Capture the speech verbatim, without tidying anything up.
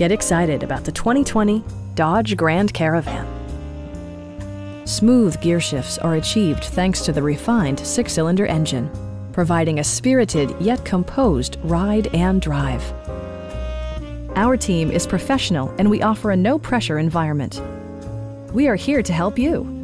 Get excited about the twenty twenty Dodge Grand Caravan. Smooth gear shifts are achieved thanks to the refined six-cylinder engine, providing a spirited yet composed ride and drive. Our team is professional and we offer a no-pressure environment. We are here to help you.